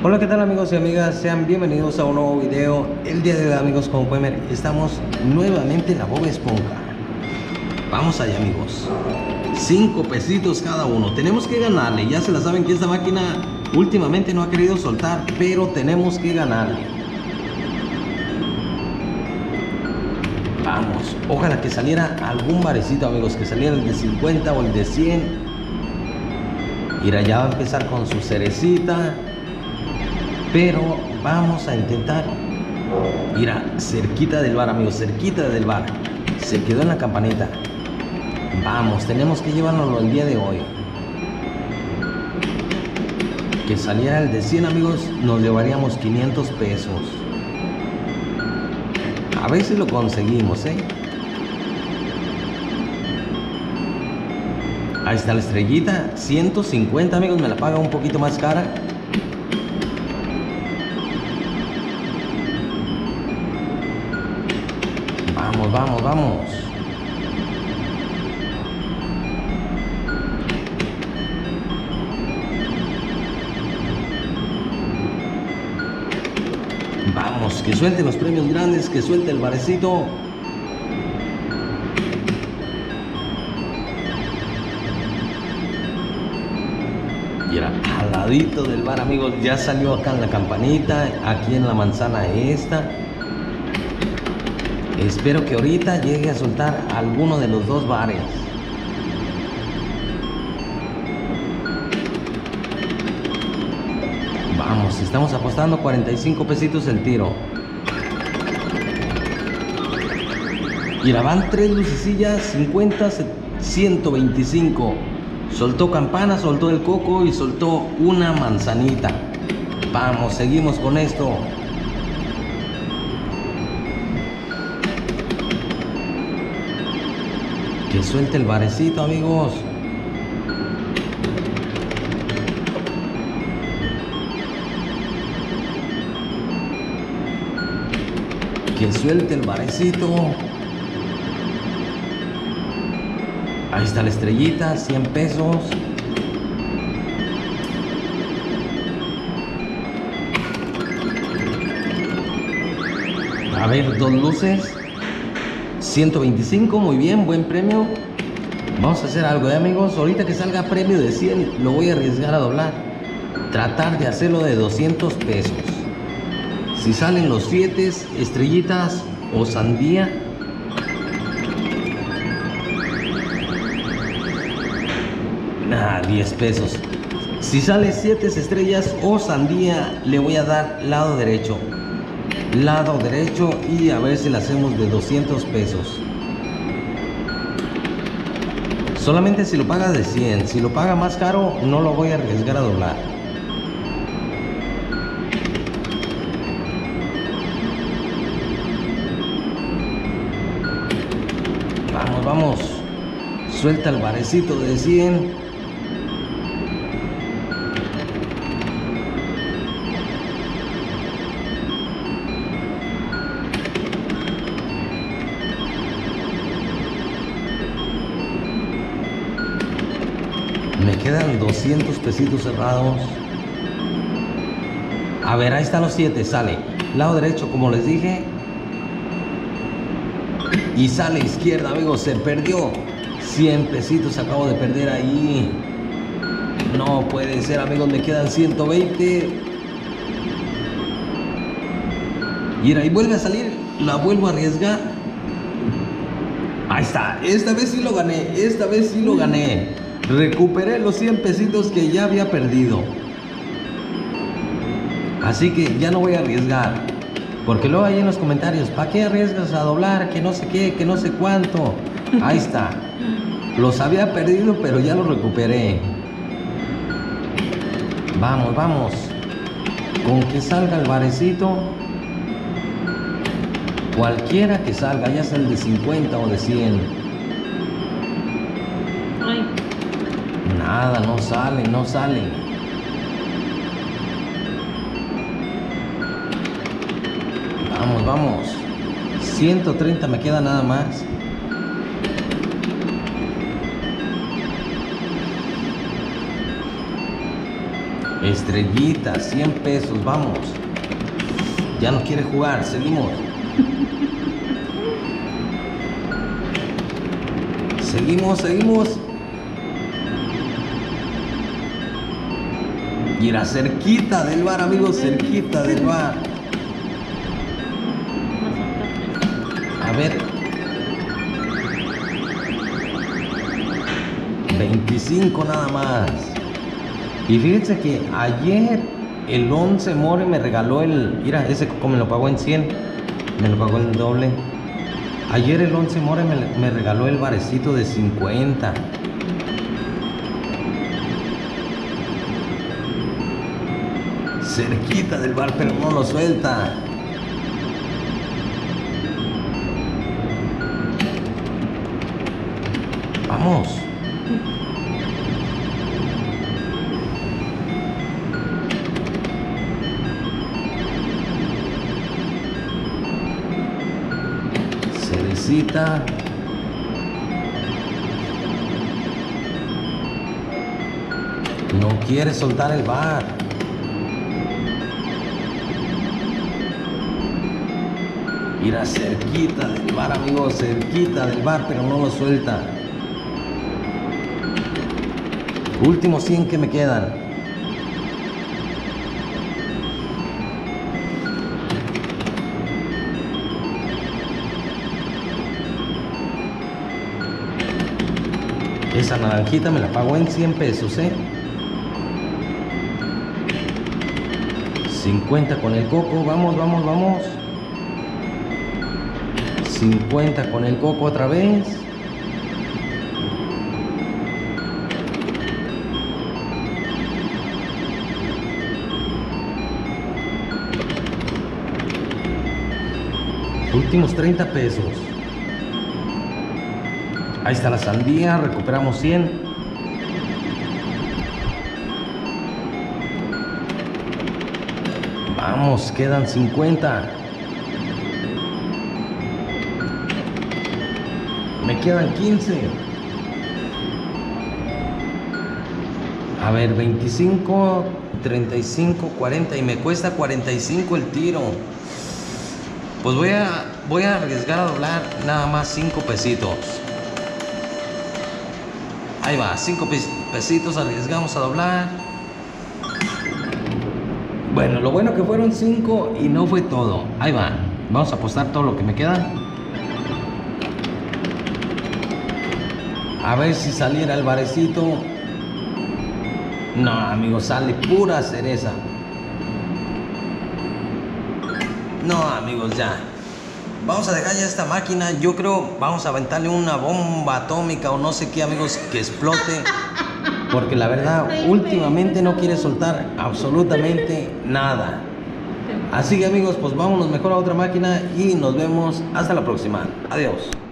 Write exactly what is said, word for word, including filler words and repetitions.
Hola, ¿qué tal amigos y amigas? Sean bienvenidos a un nuevo video. El día de hoy, amigos, como pueden ver, estamos nuevamente en la Bob Esponja. Vamos allá, amigos. Cinco pesitos cada uno. Tenemos que ganarle. Ya se la saben que esta máquina últimamente no ha querido soltar, pero tenemos que ganarle. Vamos. Ojalá que saliera algún barecito, amigos. Que saliera el de cincuenta o el de cien. Mira, ya va a empezar con su cerecita. Pero vamos a intentar. Mira, cerquita del bar, amigos, cerquita del bar. Se quedó en la campanita. Vamos, tenemos que llevárnoslo el día de hoy. Que saliera el de cien, amigos, nos llevaríamos quinientos pesos. A ver si lo conseguimos, ¿eh? Ahí está la estrellita, ciento cincuenta, amigos, me la paga un poquito más cara. Vamos, vamos, vamos. Vamos, que suelte los premios grandes, que suelte el barecito. Y era al ladito del bar, amigos, ya salió acá en la campanita, aquí en la manzana esta. Espero que ahorita llegue a soltar alguno de los dos bares. Vamos, estamos apostando cuarenta y cinco pesitos el tiro. Y la van tres lucecillas, cincuenta, ciento veinticinco. Soltó campana, soltó el coco y soltó una manzanita. Vamos, seguimos con esto. Que suelte el barecito, amigos. Que suelte el barecito. Ahí está la estrellita, cien pesos. A ver, dos luces. ciento veinticinco, muy bien, buen premio. Vamos a hacer algo, ¿eh, amigos? Ahorita que salga premio de cien, lo voy a arriesgar a doblar. Tratar de hacerlo de doscientos pesos. Si salen los siete, estrellitas o sandía. Nah, diez pesos. Si sale siete estrellas o sandía, le voy a dar lado derecho. Lado derecho y a ver si la hacemos de doscientos pesos. Solamente si lo paga de cien. Si lo paga más caro, no lo voy a arriesgar a doblar. Vamos, vamos. Suelta el barecito de cien. Me quedan doscientos pesitos cerrados. A ver, ahí están los siete, sale. Lado derecho, como les dije. Y sale izquierda, amigos, se perdió. cien pesitos acabo de perder ahí. No puede ser, amigos, me quedan ciento veinte. Y ahí vuelve a salir, la vuelvo a arriesgar. Ahí está, esta vez sí lo gané, esta vez sí lo gané. Recuperé los cien pesitos que ya había perdido. Así que ya no voy a arriesgar. Porque luego ahí en los comentarios, ¿para qué arriesgas a doblar? Que no sé qué, que no sé cuánto. Ahí está. Los había perdido, pero ya los recuperé. Vamos, vamos. Con que salga el barecito. Cualquiera que salga, ya sea el de cincuenta o de cien. Ay. Nada, no sale, no sale. Vamos, vamos. ciento treinta me queda nada más. Estrellita, cien pesos, vamos. Ya no quiere jugar, seguimos. Seguimos, seguimos. Y era cerquita del bar, amigos, cerquita del bar. A ver. veinticinco nada más. Y fíjense que ayer el once More me regaló el... Mira, ese coco me lo pagó en cien. Me lo pagó el doble. Ayer el once More me, me regaló el barecito de cincuenta. Cerquita del bar, pero no lo suelta. Vamos. Cerecita. No quiere soltar el bar. Mira, cerquita del bar, amigos, cerquita del bar, pero no lo suelta. Últimos cien que me quedan. Esa naranjita me la pagó en cien pesos, ¿eh? cincuenta con el coco, vamos, vamos, vamos. cincuenta con el coco otra vez. Últimos treinta pesos. Ahí está la sandía, recuperamos cien. Vamos, quedan cincuenta. Me quedan quince. A ver, veinticinco, treinta y cinco, cuarenta y me cuesta cuarenta y cinco el tiro. Pues voy a, voy a arriesgar a doblar nada más cinco pesitos. Ahí va, cinco pesitos arriesgamos a doblar. Bueno, lo bueno que fueron cinco y no fue todo. Ahí va, vamos a apostar todo lo que me queda. A ver si saliera el barecito. No, amigos, sale pura cereza. No, amigos, ya. Vamos a dejar ya esta máquina. Yo creo vamos a aventarle una bomba atómica o no sé qué, amigos, que explote. Porque la verdad, últimamente no quiere soltar absolutamente nada. Así que, amigos, pues vámonos mejor a otra máquina y nos vemos hasta la próxima. Adiós.